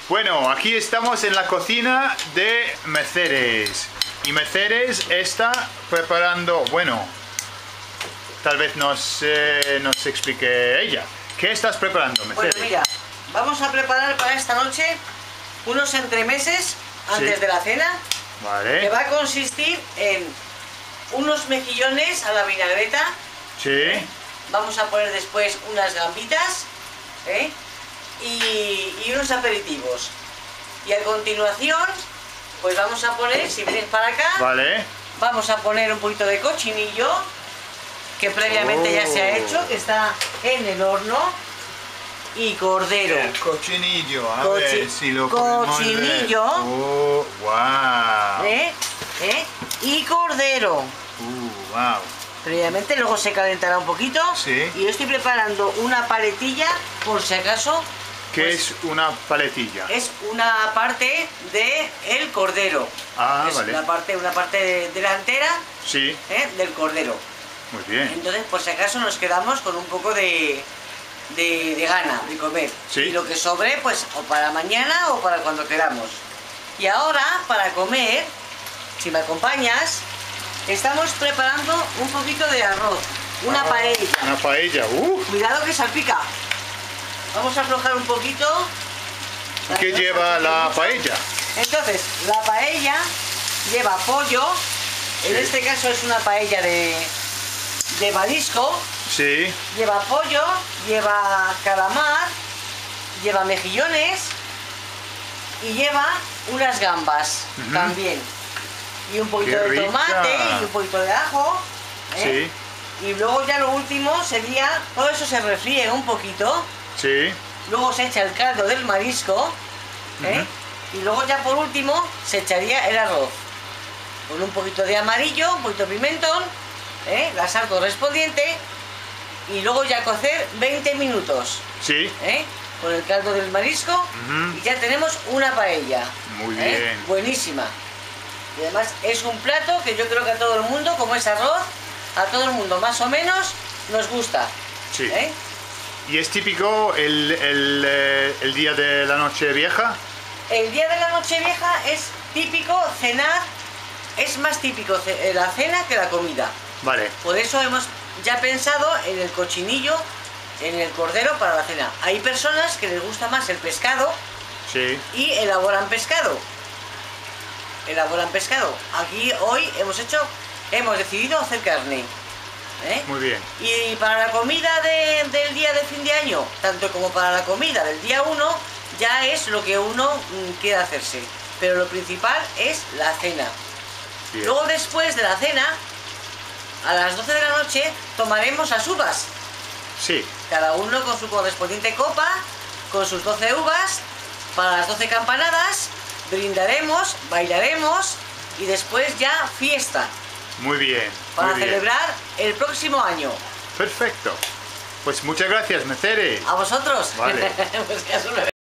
Bueno, aquí estamos en la cocina de Mercedes. Y Mercedes está preparando, bueno, tal vez nos explique ella. ¿Qué estás preparando, Mercedes? Bueno, mira, vamos a preparar para esta noche unos entremeses antes de la cena. Vale. Que va a consistir en unos mejillones a la vinagreta. Sí. Vamos a poner después unas gambitas y unos aperitivos. Y a continuación, pues vamos a poner, si vienes para acá, Vale. vamos a poner un poquito de cochinillo, que previamente ya se ha hecho, que está en el horno, y cordero. El cochinillo, a ver si lo podemos ver. Cochinillo. Oh, wow. Y cordero. Wow. Previamente, luego se calentará un poquito. Sí. Y yo estoy preparando una paletilla, por si acaso. ¿Qué Pues, es una paletilla? es una parte del cordero. Ah, es vale. una parte delantera Sí. del cordero. Muy bien. Entonces, por si acaso, nos quedamos con un poco de gana de comer. Sí. Y lo que sobre, pues, o para mañana o para cuando queramos. Y ahora, para comer, si me acompañas, estamos preparando un poquito de arroz. Una paella. Una paella. Cuidado que salpica. Vamos a aflojar un poquito. ¿Qué lleva la paella? Entonces, la paella lleva pollo. En este caso es una paella de marisco. Sí. Lleva pollo, lleva calamar, lleva mejillones y lleva unas gambas también. Y un poquito ¡Qué de tomate rica! y un poquito de ajo. Sí. Y luego ya lo último sería, todo eso se refríe un poquito. Sí. Luego se echa el caldo del marisco. Y luego ya por último se echaría el arroz. Con un poquito de amarillo, un poquito de pimentón, la sal correspondiente. Y luego ya cocer 20 minutos. Sí. Con el caldo del marisco. Y ya tenemos una paella. Muy bien. Buenísima. Y además es un plato que yo creo que a todo el mundo, como es arroz, a todo el mundo más o menos nos gusta. Sí. ¿Y es típico el día de la Nochevieja? El día de la Nochevieja es típico cenar, es más típico la cena que la comida. Vale. Por eso hemos ya pensado en el cochinillo, en el cordero para la cena. Hay personas que les gusta más el pescado. Sí. Y elaboran pescado. Aquí hoy hemos decidido hacer carne. Muy bien. Y para la comida del día de fin de año, tanto como para la comida del día 1, ya es lo que uno quiere hacerse. Pero lo principal es la cena. Bien. Luego, después de la cena, a las 12 de la noche, tomaremos las uvas. Sí. Cada uno con su correspondiente copa, con sus 12 uvas, para las 12 campanadas, brindaremos, bailaremos y después ya fiesta. Muy bien. Para muy bien. celebrar el próximo año. Perfecto. Pues muchas gracias, Mercedes. ¿A vosotros? Vale. Pues que